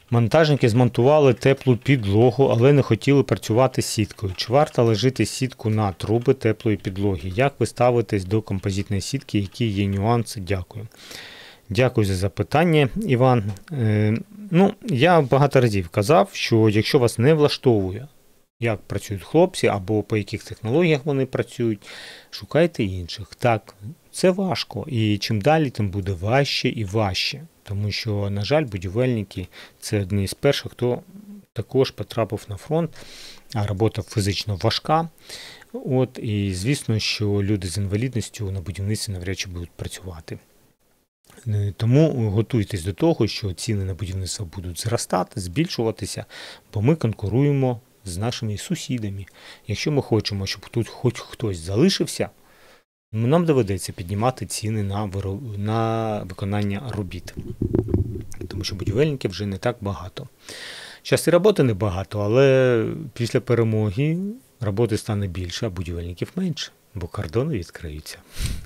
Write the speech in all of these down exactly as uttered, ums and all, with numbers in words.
Монтажники змонтували теплу підлогу, але не хотіли працювати з сіткою. Чи варто ложити сітку на труби теплої підлоги? Як ви ставитесь до композитної сітки? Які є нюанси? Дякую. Дякую за запитання, Іван. Е, ну, я багато разів казав, що якщо вас не влаштовує, як працюють хлопці або по яких технологіях вони працюють, шукайте інших. Так, це важко. І чим далі, тим буде важче і важче. Тому що, на жаль, будівельники – це одні з перших, хто також потрапив на фронт, а робота фізично важка. От, і звісно, що люди з інвалідністю на будівництві навряд чи будуть працювати. Тому готуйтесь до того, що ціни на будівництво будуть зростати, збільшуватися, бо ми конкуруємо з нашими сусідами. Якщо ми хочемо, щоб тут хоч хтось залишився, нам доведеться піднімати ціни на, вироб... на виконання робіт. Тому що будівельників вже не так багато. Зараз і роботи небагато, але після перемоги роботи стане більше, а будівельників менше, бо кордони відкриються.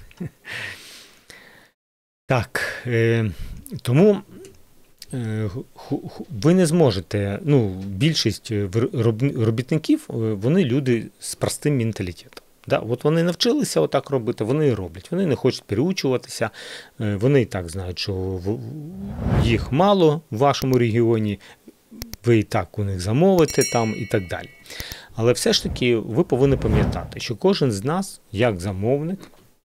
Так, е, тому е, ви не зможете, ну, більшість робітників, вони люди з простим менталітетом. Да, от вони навчилися отак робити, вони і роблять. Вони не хочуть переучуватися, вони і так знають, що їх мало в вашому регіоні, ви і так у них замовите там і так далі. Але все ж таки ви повинні пам'ятати, що кожен з нас, як замовник,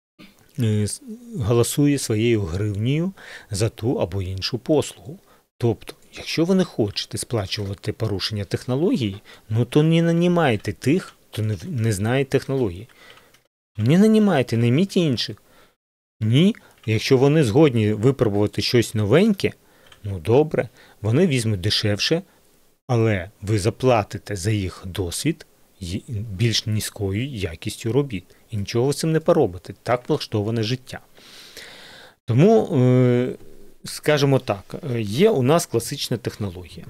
голосує своєю гривнею за ту або іншу послугу. Тобто, якщо ви не хочете сплачувати порушення технології, ну то не нанімайте тих, хто не, не знає технології. Не нанімайте, найміть інших. Ні, якщо вони згодні випробувати щось новеньке, ну добре, вони візьмуть дешевше, але ви заплатите за їх досвід більш низькою якістю робіт. І нічого з цим не поробите. Так влаштоване життя. Тому, скажімо так, є у нас класична технологія.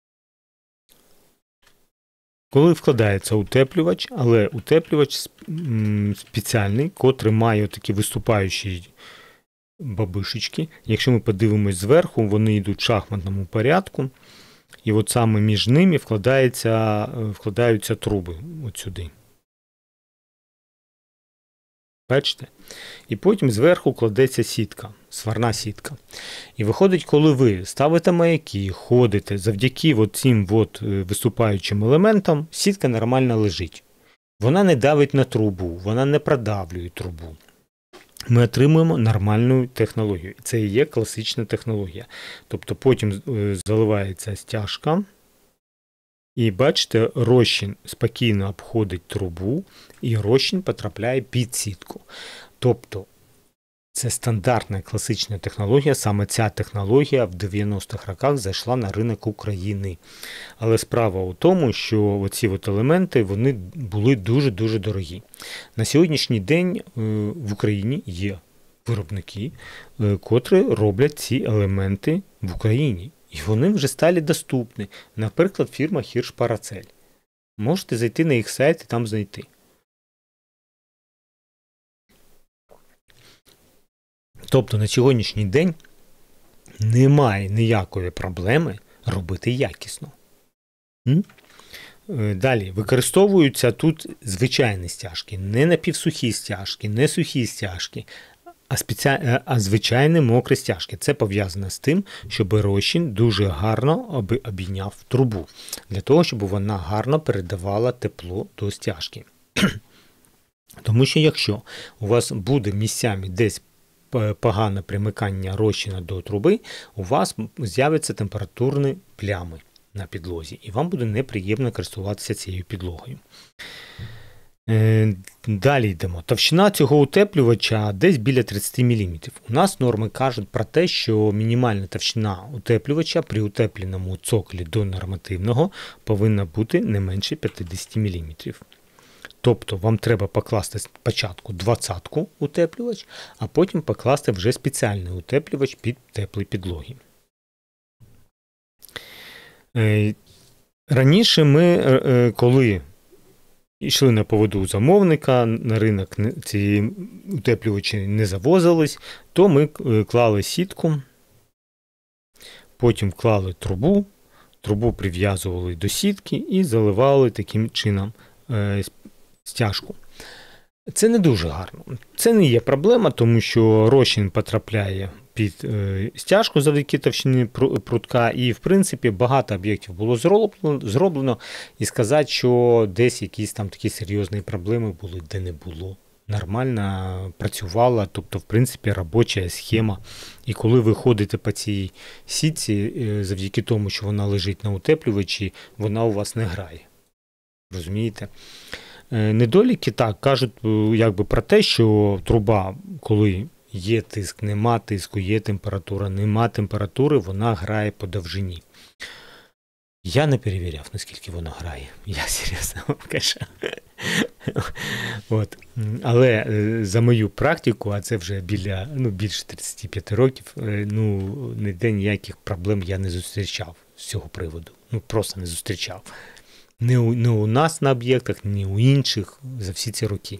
Коли вкладається утеплювач, але утеплювач спеціальний, котрий має такі виступаючі бабишечки. Якщо ми подивимось зверху, вони йдуть в шахматному порядку. І от саме між ними вкладаються, вкладаються труби от сюди. Бачите? І потім зверху кладеться сітка, сварна сітка. І виходить, коли ви ставите маяки, ходите, завдяки от цим от виступаючим елементам, сітка нормально лежить. Вона не давить на трубу, вона не продавлює трубу. Ми отримуємо нормальну технологію. Це і є класична технологія. Тобто потім заливається стяжка, і бачите, розчин спокійно обходить трубу, і розчин потрапляє під сітку. Тобто це стандартна класична технологія, саме ця технологія в дев'яностих роках зайшла на ринок України. Але справа у тому, що оці от елементи, вони були дуже-дуже дорогі. На сьогоднішній день в Україні є виробники, котрі роблять ці елементи в Україні. І вони вже стали доступні. Наприклад, фірма Hirsch Paracel. Можете зайти на їх сайт і там знайти. Тобто на сьогоднішній день немає ніякої проблеми робити якісно. М? Далі, використовуються тут звичайні стяжки, не напівсухі стяжки, не сухі стяжки, а, спеці... а звичайні мокрі стяжки. Це пов'язано з тим, щоб розчин дуже гарно обійняв трубу, для того, щоб вона гарно передавала тепло до стяжки. Тому що якщо у вас буде місцями десь погане примикання розчина до труби, у вас з'являться температурні плями на підлозі, і вам буде неприємно користуватися цією підлогою. Далі йдемо. Товщина цього утеплювача десь біля тридцять міліметрів. У нас норми кажуть про те, що мінімальна товщина утеплювача при утепленому цоклі до нормативного повинна бути не менше п'ятдесят міліметрів. Тобто вам треба покласти спочатку двадцятку утеплювач, а потім покласти вже спеціальний утеплювач під теплі підлоги. Раніше ми, коли йшли на поводу замовника, на ринок ці утеплювачі не завозились, то ми клали сітку, потім вклали трубу, трубу прив'язували до сітки і заливали таким чином е, стяжку. Це не дуже гарно. Це не є проблема, тому що розчин потрапляє під е, стяжку завдяки товщині прутка, і, в принципі, багато об'єктів було зроблено, зроблено, і сказати, що десь якісь там такі серйозні проблеми були, де не було. Нормально працювала, тобто, в принципі, робоча схема. І коли ви ходите по цій сітці, завдяки тому, що вона лежить на утеплювачі, вона у вас не грає. Розумієте? Недоліки, так, кажуть якби про те, що труба, коли є тиск, нема тиску, є температура, нема температури, вона грає по довжині. Я не перевіряв, наскільки вона грає. Я серйозно вам кажу. От. Але за мою практику, а це вже біля, ну, більше тридцять п'ять років, ну, ніде ніяких проблем я не зустрічав з цього приводу. Ну, просто не зустрічав. Не у, не у нас на об'єктах, ні у інших за всі ці роки.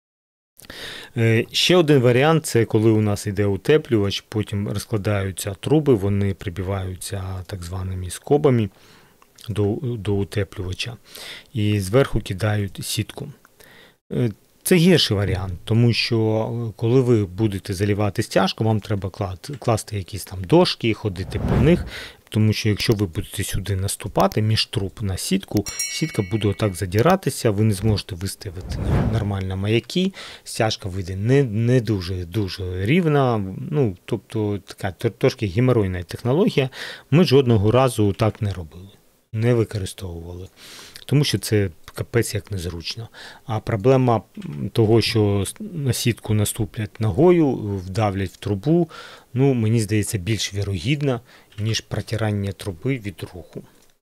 Ще один варіант – це коли у нас йде утеплювач, потім розкладаються труби, вони прибиваються так званими скобами до, до утеплювача і зверху кидають сітку. Це гірший варіант, тому що коли ви будете заливати стяжку, вам треба класти якісь там дошки, ходити по них, тому що якщо ви будете сюди наступати між труб на сітку, сітка буде отак задиратися, ви не зможете виставити нормально маяки, стяжка вийде не, не дуже дуже рівна, ну, тобто така трошки геморройна технологія. Ми жодного разу так не робили, не використовували, тому що це капець як незручно. А проблема того, що на сітку наступлять ногою, вдавлять в трубу, ну, мені здається, більш вірогідна, ніж протирання труби від руху.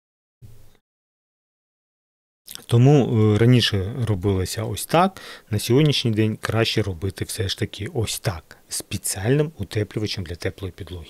Тому раніше робилося ось так, на сьогоднішній день краще робити все ж таки ось так, спеціальним утеплювачем для теплої підлоги.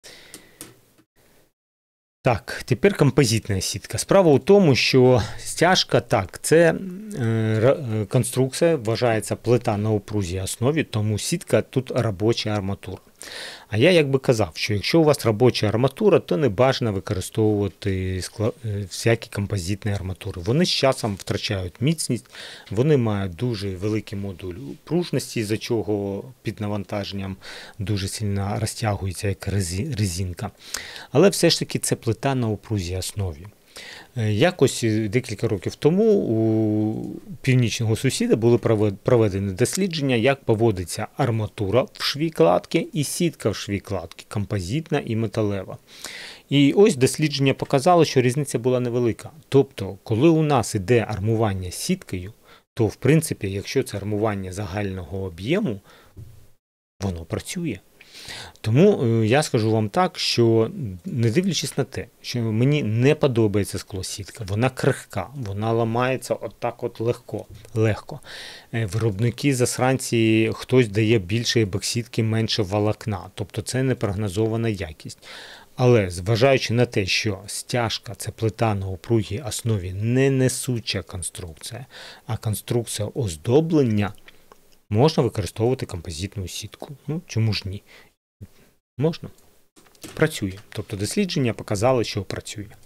Так, тепер композитна сітка. Справа у тому, що стяжка, так, це е, конструкція, вважається плита на упрузій основі, тому сітка тут робоча арматура. А я якби казав, що якщо у вас робоча арматура, то не бажано використовувати скла... всякі композитні арматури. Вони з часом втрачають міцність, вони мають дуже великий модуль пружності, за чого під навантаженням дуже сильно розтягується як резинка. Але все ж таки це плита на упрузій основі. Якось декілька років тому у північного сусіда були проведені дослідження, як поводиться арматура в шві кладки і сітка в шві кладки, композитна і металева. І ось дослідження показало, що різниця була невелика. Тобто, коли у нас іде армування сіткою, то в принципі, якщо це армування загального об'єму, воно працює. Тому я скажу вам так, що не дивлячись на те, що мені не подобається склосітка, вона крихка, вона ламається отак от легко, легко. Виробники засранці, хтось дає більше ебоксидки, менше волокна, тобто це непрогнозована якість. Але зважаючи на те, що стяжка – це плита на упругій основі, не несуча конструкція, а конструкція оздоблення, можна використовувати композитну сітку. Ну, чому ж ні? Можна. Працює. Тобто дослідження показали, що працює.